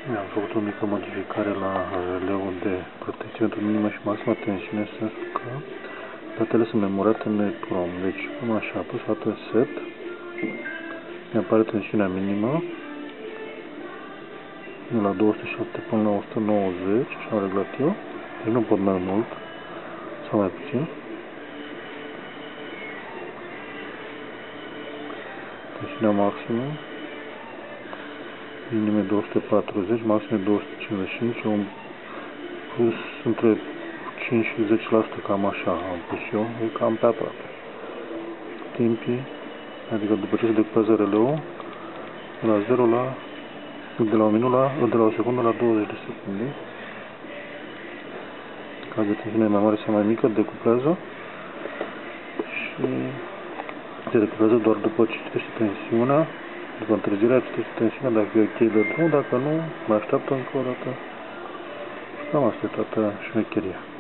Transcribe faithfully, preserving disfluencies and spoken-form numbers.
Am făcut o mică modificare la releul de protecție pentru minimă și maximă tensiune, în sensul că datele sunt memorate în EEPROM. Deci, cum așa, apăs dată set, mi apare tensiunea minimă de la două sute șapte până la o sută nouăzeci, așa am reglat eu, deci nu pot mai mult sau mai puțin. Tensiunea maximă, minime două sute patruzeci, maxime două sute cincizeci și cinci, un plus între cinci și zece la sută, cam așa am pus eu, e cam pe aproape. Timpii, adică după ce se decupează releul, de la zero la, de la o minut la, de la o secundă la douăzeci de secunde. Caz de tensiune mai mare sau mai mică, decuplează și se decuplează doar după ce citește tensiunea, după întârzirea citește tensiunea, dacă e ok de drum, dacă nu, mai așteaptă încă o dată. Și cam asta e toată șmecheria.